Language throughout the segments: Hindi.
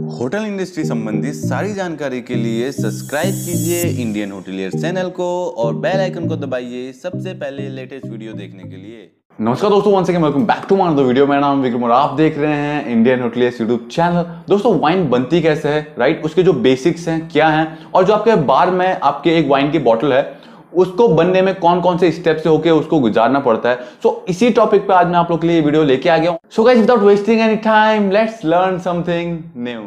होटल इंडस्ट्री संबंधी सारी जानकारी के लिए सब्सक्राइब कीजिए इंडियन होटलियर्स चैनल को और बेल आइकन को दबाइए सबसे पहले लेटेस्ट वीडियो देखने के लिए। नमस्कार दोस्तों, once again welcome back to my another video. मेरा नाम विक्रम और आप देख रहे हैं इंडियन होटलियर्स यूट्यूब चैनल। दोस्तों, वाइन बनती कैसे है, राइट? उसके जो बेसिक्स हैं क्या हैं, और जो आपके बार में आपके एक वाइन की बॉटल है उसको बनने में कौन कौन से स्टेप से होके उसको गुजारना पड़ता है। सो इसी टॉपिक पे आज मैं आप लोग के लिए वीडियो लेके आ गया हूं। So guys, without wasting any time, let's learn something new.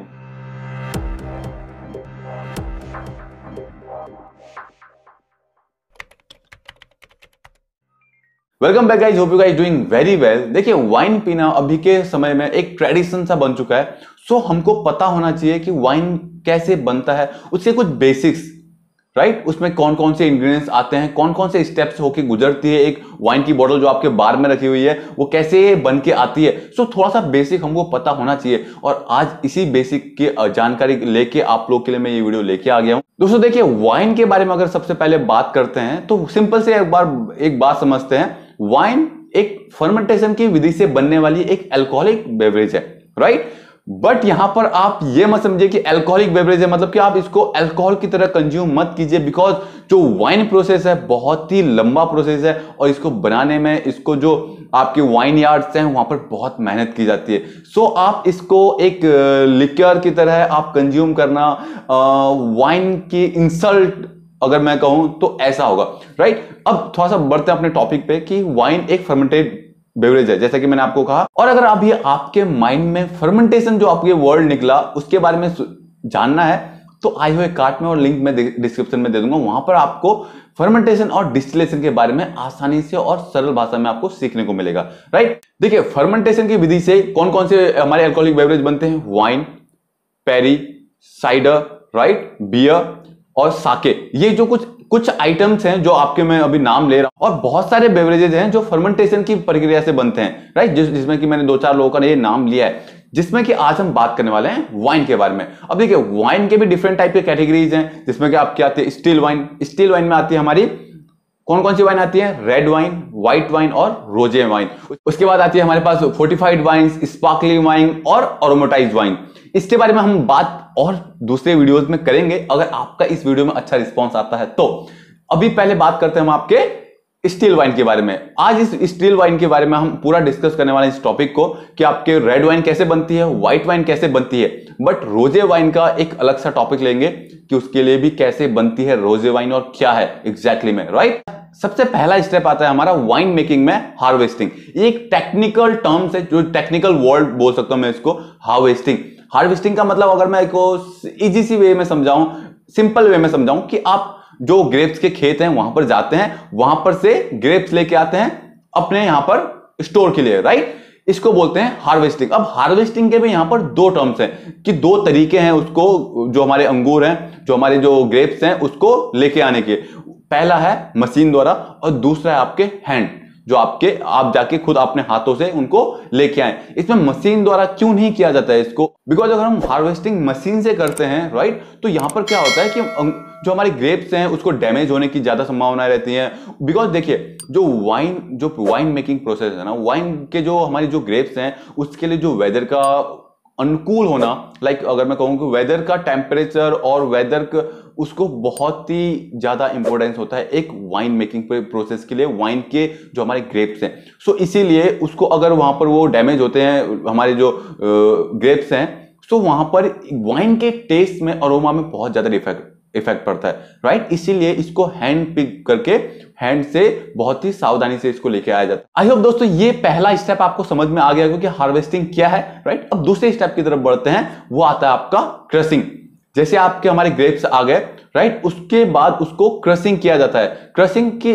Welcome back guys, hope you guys doing very well. देखिए, वाइन पीना अभी के समय में एक ट्रेडिशन सा बन चुका है। सो हमको पता होना चाहिए कि वाइन कैसे बनता है, उसके कुछ बेसिक्स, राइट? उसमें कौन कौन से इंग्रेडिएंट्स आते हैं, कौन कौन से स्टेप्स होके गुजरती है एक वाइन की बोतल जो आपके बार में रखी हुई है, वो कैसे बन के आती है। सो थोड़ा सा बेसिक हमको पता होना चाहिए, और आज इसी बेसिक की जानकारी लेके आप लोग के लिए मैं ये वीडियो लेके आ गया हूं। दोस्तों देखिए, वाइन के बारे में अगर सबसे पहले बात करते हैं तो सिंपल से एक बात समझते हैं। वाइन एक फर्मेंटेशन की विधि से बनने वाली एक अल्कोहलिक बेवरेज है, राइट? बट यहां पर आप ये मत समझिए कि अल्कोहलिक बेवरेज है मतलब कि आप इसको अल्कोहल की तरह कंज्यूम मत कीजिए, बिकॉज जो वाइन प्रोसेस है बहुत ही लंबा प्रोसेस है, और इसको बनाने में इसको जो आपके वाइन यार्ड्स हैं वहां पर बहुत मेहनत की जाती है। सो आप इसको एक लिक्योर की तरह आप कंज्यूम करना, वाइन की इंसल्ट अगर मैं कहूं तो ऐसा होगा, राइट? अब थोड़ा सा बढ़ते हैं अपने टॉपिक पे कि वाइन एक फर्मेंटेड बेवरेज है, जैसा कि मैंने आपको कहा। और अगर अभी आपके माइंड में फर्मेंटेशन जो आपके वर्ड निकला उसके बारे में जानना है तो आई हुए कार्ड में और लिंक में डिस्क्रिप्शन में दे दूंगा। वहां पर आपको फर्मेंटेशन और डिस्टिलेशन के बारे में आसानी से और सरल भाषा में आपको सीखने को मिलेगा, राइट? देखिए, फर्मेंटेशन की विधि से कौन कौन से हमारे अल्कोहलिक बेवरेज बनते हैं? Wine, perry, cider, right, beer और साके। ये जो कुछ आइटम्स हैं जो आपके मैं अभी नाम ले रहा हूं, और बहुत सारे बेवरेजेस हैं जो फर्मेंटेशन की प्रक्रिया से बनते हैं, राइट? जिसमें कि मैंने 2-4 लोगों का ये नाम लिया है, जिसमें कि आज हम बात करने वाले हैं वाइन के बारे में। अब देखिए, वाइन के भी डिफरेंट टाइप के कैटेगरीज हैं, जिसमें कि आपकी आती है स्टिल वाइन। स्टिल वाइन में आती है हमारी कौन कौन सी वाइन आती है? रेड वाइन, व्हाइट वाइन और रोजे वाइन। उसके बाद आती है हमारे पास फोर्टिफाइड वाइन, स्पार्कलिंग वाइन और अरोमेटाइज्ड वाइन। इसके बारे में हम बात और दूसरे वीडियोस में करेंगे अगर आपका इस वीडियो में अच्छा रिस्पांस आता है तो। अभी पहले बात करते हैं हम आपके स्टिल वाइन के बारे में। आज इस स्टिल वाइन के बारे में हम पूरा डिस्कस करने वाले हैं इस टॉपिक को कि आपके रेड वाइन कैसे बनती है, व्हाइट वाइन कैसे बनती है। बट रोजे वाइन का एक अलग सा टॉपिक लेंगे कि उसके लिए भी कैसे बनती है रोजे वाइन और क्या है एग्जैक्टली में, राइट? सबसे पहला स्टेप आता है हमारा वाइन मेकिंग में हार्वेस्टिंग। ये एक टेक्निकल टर्म्स है, जो टेक्निकल वर्ड बोल सकता हूं मैं इसको, हार्वेस्टिंग। हार्वेस्टिंग का मतलब अगर मैं इसको इजी सी वे में समझाऊं, सिंपल वे में समझाऊं, कि आप जो ग्रेप्स के खेत हैं वहां पर जाते हैं, वहां पर से ग्रेप्स लेके आते हैं अपने यहां पर स्टोर के लिए, राइट? इसको बोलते हैं हार्वेस्टिंग। अब हार्वेस्टिंग के भी यहां पर 2 टर्म्स हैं कि 2 तरीके हैं उसको, जो हमारे अंगूर हैं, जो हमारे जो ग्रेप्स हैं उसको लेके आने के। पहला है मशीन द्वारा और दूसरा है आपके हैंड, जो आप जाके खुद अपने हाथों से उनको लेके आए। इसमें मशीन द्वारा क्यों नहीं किया जाता है इसको? बिकॉज अगर हम हार्वेस्टिंग मशीन से करते हैं, राइट, तो यहां पर क्या होता है कि जो हमारे ग्रेप्स हैं उसको डैमेज होने की ज्यादा संभावना रहती है। बिकॉज देखिए, जो वाइन मेकिंग प्रोसेस है ना, वाइन के जो हमारी जो ग्रेप्स हैं उसके लिए जो वेदर का अनुकूल होना, लाइक अगर मैं कहूं कि वेदर का टेम्परेचर और वेदर का उसको बहुत ही ज्यादा इंपॉर्टेंस होता है एक वाइन मेकिंग प्रोसेस के लिए, वाइन के जो हमारे ग्रेप्स हैं। सो इसीलिए उसको अगर वहां पर वो डैमेज होते हैं हमारे जो ग्रेप्स हैं, सो वहां पर वाइन के टेस्ट में, अरोमा में बहुत ज्यादा इफेक्ट पड़ता है, राइट? इसीलिए इसको हैंड पिक करके, हैंड से बहुत ही सावधानी से इसको लेके आया जाता है। आई होप दोस्तों ये पहला स्टेप आपको समझ में आ गया क्योंकि हार्वेस्टिंग क्या है, राइट? अब दूसरे स्टेप की तरफ बढ़ते हैं, वो आता है आपका क्रशिंग। जैसे आपके हमारे ग्रेप्स आ गए, राइट, उसके बाद उसको क्रशिंग किया जाता है। क्रशिंग की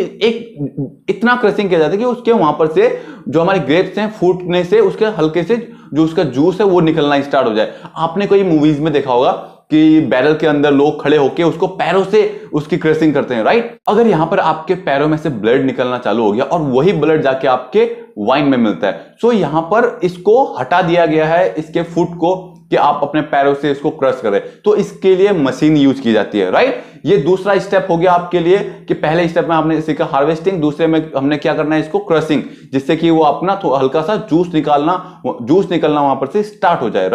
इतना क्रशिंग किया जाता है कि उसके वहां पर से जो हमारे ग्रेप्स हैं फूटने से उसके हल्के से जो उसका जूस है वो निकलना स्टार्ट हो जाए। आपने कोई मूवीज में देखा होगा कि बैरल के अंदर लोग खड़े होकर उसको पैरों से उसकी क्रशिंग करते हैं, राइट? अगर यहां पर आपके पैरों में से ब्लड निकलना चालू हो गया और वही ब्लड जाके आपके वाइन में मिलता है, सो यहां पर इसको हटा दिया गया है, इसके फुट को, कि आप अपने पैरों से इसको क्रश करें। तो इसके लिए मशीन यूज की जाती है, राइट? ये दूसरा स्टेप हो गया आपके लिए कि पहले स्टेप में आपने सीखा हार्वेस्टिंग, दूसरे में हमने क्या करना है इसको क्रशिंग, जिससे कि वो अपना हल्का सा जूस निकलना वहां पर से स्टार्ट हो जाए, राइट?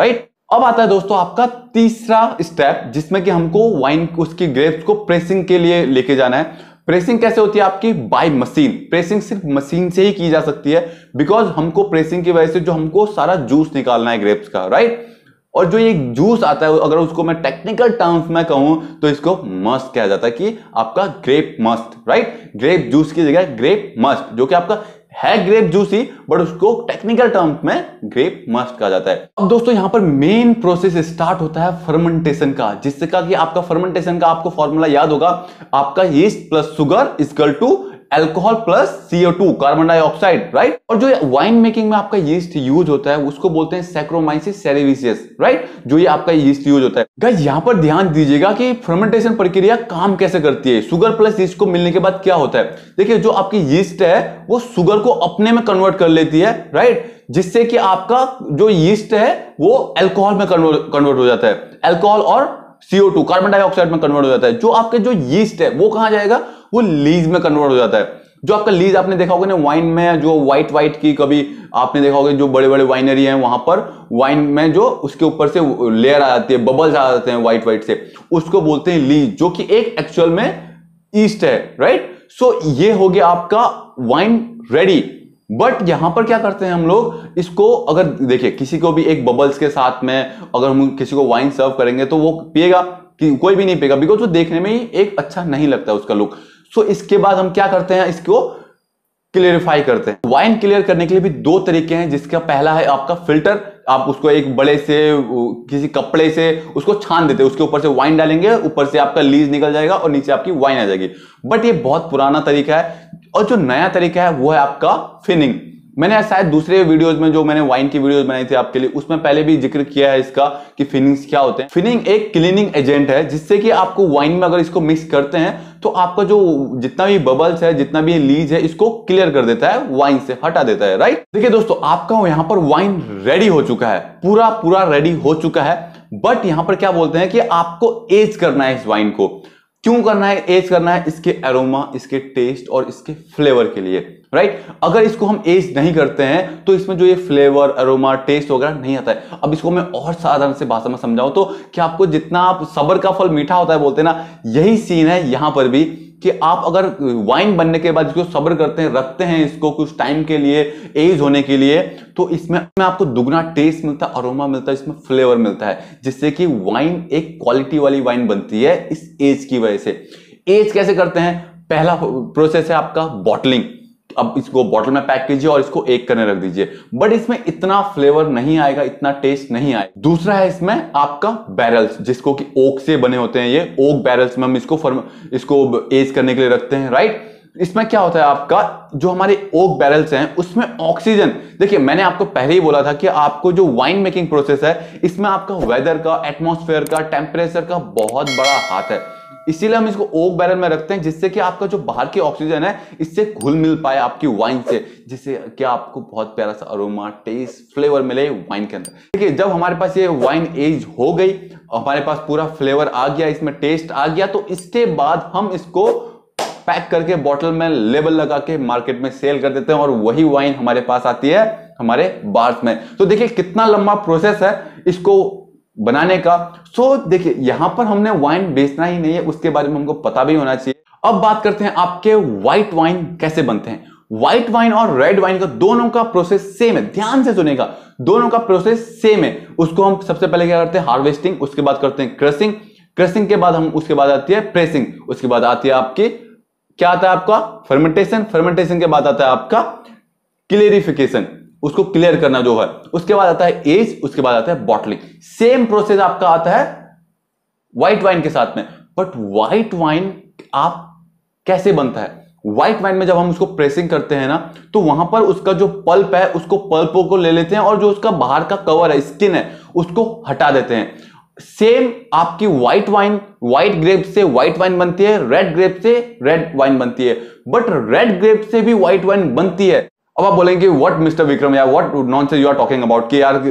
अब आता है दोस्तों आपका तीसरा स्टेप, जिसमें कि हमको वाइन उसकी ग्रेप्स को प्रेसिंग के लिए लेके जाना है। प्रेसिंग कैसे होती है आपकी? By machine. प्रेसिंग सिर्फ मशीन से ही की जा सकती है, बिकॉज हमको प्रेसिंग की वजह से जो हमको सारा जूस निकालना है ग्रेप्स का, राइट। और जो ये जूस आता है, अगर उसको मैं टेक्निकल टर्म्स में कहूं तो इसको मस्ट कहा जाता है, कि आपका grape must, right. Grape juice की जगह ग्रेप मस्ट, जो कि आपका है ग्रेप जूस ही, बट उसको टेक्निकल टर्म्स में ग्रेप मस्ट कहा जाता है। अब दोस्तों यहां पर मेन प्रोसेस स्टार्ट होता है फर्मेंटेशन का, जिससे का कि आपका फर्मेंटेशन का आपको फॉर्मूला याद होगा, आपका yeast plus sugar equal to alcohol plus CO2 carbon dioxide, right. और जो वाइन मेकिंग में आपका यीस्ट यूज होता है उसको बोलते हैं सैक्रोमाइसिस सेरेविसियस, राइट। जो ये आपका यीस्ट यूज होता है। गाइस यहां पर ध्यान दीजिएगा कि फर्मेंटेशन प्रक्रिया काम कैसे करती है। शुगर प्लस यीस्ट को मिलने के बाद क्या होता है, देखिए जो आपकी यीस्ट है वो शुगर को अपने में कन्वर्ट कर लेती है, राइट, जिससे कि आपका जो यीस्ट है वो अल्कोहल में कन्वर्ट हो जाता है। अल्कोहल और CO2 कार्बन डाइऑक्साइड में कन्वर्ट हो जाता है। जो आपके जो यीस्ट है वो कहां जाएगा, वो लीज में कन्वर्ट हो जाता है। जो आपका लीज आपने देखा होगा ना वाइन में, जो व्हाइट की कभी आपने देखा होगा, जो बड़े बड़े वाइनरी हैं वहां पर वाइन में जो उसके ऊपर से लेयर आ जाती है, बबल्स आ जाते हैं व्हाइट से, उसको बोलते हैं लीज, जो कि एक एक्चुअल में ईस्ट है, राइट। सो ये हो गया आपका वाइन रेडी। बट यहां पर क्या करते हैं हम लोग, इसको अगर देखिए किसी को भी एक बबल्स के साथ में अगर हम किसी को वाइन सर्व करेंगे तो वो पिएगा, कि कोई भी नहीं पिएगा, बिकॉज वो देखने में ही एक अच्छा नहीं लगता उसका लुक। सो इसके बाद हम क्या करते हैं, इसको क्लियरिफाई करते हैं। वाइन क्लियर करने के लिए भी दो तरीके हैं, जिसका पहला है आपका फिल्टर। आप उसको एक बड़े से किसी कपड़े से उसको छान देते हैं, उसके ऊपर से वाइन डालेंगे, ऊपर से आपका लीज निकल जाएगा और नीचे आपकी वाइन आ जाएगी। बट ये बहुत पुराना तरीका है। और जो नया तरीका है वो है आपका फिनिंग। मैंने शायद दूसरे वीडियोस में, जो मैंने वाइन की वीडियोस बनाई थी आपके लिए, उसमें पहले भी जिक्र किया है इसका कि फिनिंग्स क्या होते हैं। फिनिंग एक क्लीनिंग एजेंट है, जिससे कि आपको वाइन में अगर इसको मिक्स करते हैं तो आपका जो जितना भी बबल्स है, जितना भी लीज है, इसको क्लियर कर देता है, वाइन से हटा देता है, राइट। देखिए दोस्तों आपका यहां पर वाइन रेडी हो चुका है, पूरा रेडी हो चुका है। बट यहां पर क्या बोलते हैं कि आपको एज करना है इस वाइन को। क्यों करना है, एज करना है? इसके एरोमा, इसके टेस्ट और इसके फ्लेवर के लिए, राइट। अगर इसको हम एज नहीं करते हैं तो इसमें जो ये फ्लेवर, एरोमा, टेस्ट वगैरह नहीं आता है। अब इसको मैं और साधारण से भाषा में समझाऊं तो कि आपको जितना आप सब्र का फल मीठा होता है बोलते हैं ना, यही सीन है यहां पर भी, कि आप अगर वाइन बनने के बाद इसको सब्र करते हैं, रखते हैं इसको कुछ टाइम के लिए, एज होने के लिए, तो इसमें आपको दुगना टेस्ट मिलता है, अरोमा मिलता है, इसमें फ्लेवर मिलता है, जिससे कि वाइन एक क्वालिटी वाली वाइन बनती है इस एज की वजह से। एज कैसे करते हैं? पहला प्रोसेस है आपका बॉटलिंग। अब इसको बॉटल में पैक कीजिए और इसको एक करने रख दीजिए, बट इसमें इतना फ्लेवर नहीं आएगा, इतना टेस्ट नहीं आएगा। दूसरा है इसमें आपका बैरल्स, जिसको कि ओक से बने होते हैं। ये ओक बैरल्स में हम इसको एज करने के लिए रखते हैं, राइट। इसमें क्या होता है, आपका जो हमारे ओक बैरल्स हैं उसमें ऑक्सीजन, देखिए मैंने आपको पहले ही बोला था कि आपको जो वाइन मेकिंग प्रोसेस है इसमें आपका वेदर का, एटमॉस्फेयर का, टेम्परेचर का बहुत बड़ा हाथ है। इसीलिए हम इसको ओक बैरल में रखते हैं, जिससे कि आपका जो बाहर की ऑक्सीजन है इससे घुल मिल पाए आपकी वाइन से, जिससे कि आपको बहुत प्यारा सा अरोमा, टेस्ट, फ्लेवर मिले वाइन के अंदर। देखिए जब हमारे पास ये वाइन एज हो गई, हमारे पास पूरा फ्लेवर आ गया, इसमें टेस्ट आ गया, तो इसके बाद हम इसको पैक करके बॉटल में लेबल लगा के मार्केट में सेल कर देते हैं, और वही वाइन हमारे पास आती है हमारे बार्स में। तो देखिए कितना लंबा प्रोसेस है इसको बनाने का। सो देखिए यहां पर हमने वाइन बेचना ही नहीं है, उसके बारे में हमको पता भी होना चाहिए। अब बात करते हैं आपके व्हाइट वाइन कैसे बनते हैं। व्हाइट वाइन और रेड वाइन का दोनों का प्रोसेस सेम है, ध्यान से सुनेगा, दोनों का प्रोसेस सेम है। उसको हम सबसे पहले क्या करते हैं, हार्वेस्टिंग, उसके बाद करते हैं क्रशिंग, क्रशिंग के बाद हम उसके बाद आती है प्रेसिंग, उसके बाद आती है आपकी क्या आता है आपका फर्मेंटेशन, फर्मेंटेशन के बाद आता है आपका क्लियरिफिकेशन, उसको क्लियर करना जो है, उसके बाद आता है एज, उसके बाद आता है बॉटलिंग। सेम प्रोसेस आपका आता है व्हाइट वाइन के साथ में। बट व्हाइट वाइन आप कैसे बनता है, व्हाइट वाइन में जब हम उसको प्रेसिंग करते हैं ना, तो वहां पर उसका जो पल्प है उसको पल्पों को ले लेते हैं, और जो उसका बाहर का कवर है, स्किन है, उसको हटा देते हैं। सेम आपकी व्हाइट वाइन, व्हाइट ग्रेप से व्हाइट वाइन बनती है, रेड ग्रेप से रेड वाइन बनती है। बट रेड ग्रेप से भी व्हाइट वाइन बनती है। अब आप बोलेंगे व्हाट मिस्टर विक्रम, या what nonsense you are talking about, कि यार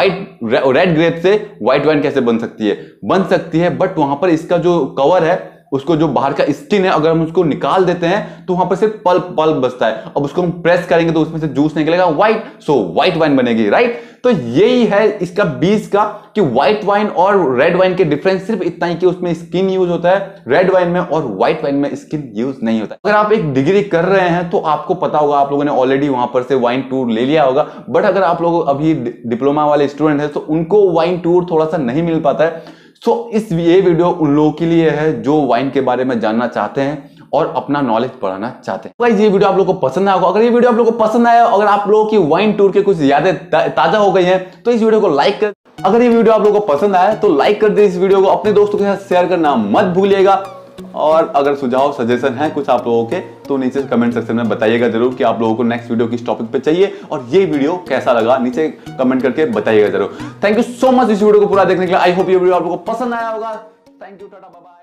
रेड ग्रेप से व्हाइट वाइन कैसे बन सकती है? बन सकती है, बट वहां पर इसका जो कवर है उसको जो बाहर का स्किन है अगर हम उसको निकाल देते हैं तो वहां पर सिर्फ पल्प पल्प बचता है। अब उसको हम प्रेस करेंगे तो उसमें से जूस निकलेगा व्हाइट, सो व्हाइट वाइन बनेगी, राइट। तो यही है इसका बीज का कि व्हाइट वाइन और रेड वाइन के डिफरेंस सिर्फ इतना ही कि उसमें स्किन यूज होता है रेड वाइन में और व्हाइट वाइन में स्किन यूज नहीं होता। अगर आप एक डिग्री कर रहे हैं तो आपको पता होगा, आप लोगों ने ऑलरेडी वहां पर से वाइन टूर ले लिया होगा। बट अगर आप लोग अभी डिप्लोमा वाले स्टूडेंट हैं तो उनको वाइन टूर थोड़ा सा नहीं मिल पाता है। सो ये वीडियो उन लोगों के लिए है जो वाइन के बारे में जानना चाहते हैं और अपना नॉलेज बढ़ाना चाहते हैं। गाइस ये वीडियो आप लोगों को पसंद आया होगा। अगर ये वीडियो आप लोगों को पसंद आया, अगर आप लोगों की वाइन टूर के कुछ यादें ताजा हो गई हैं तो इस वीडियो को लाइक कर। अगर ये वीडियो आप लोगों को पसंद आया तो लाइक कर दे इस वीडियो को, अपने दोस्तों के साथ शेयर करना मत भूलिएगा। और अगर सुझाव सजेशन है कुछ आप लोगों के तो नीचे कमेंट सेक्शन में बताइएगा जरूर कि आप लोगों को नेक्स्ट वीडियो किस टॉपिक पे चाहिए और ये वीडियो कैसा लगा, नीचे कमेंट करके बताइएगा जरूर। थैंक यू सो मच इस वीडियो को पूरा देखने के लिए। आई होप ये वीडियो आप लोगों को पसंद आया होगा। Thank you, tata, bye bye.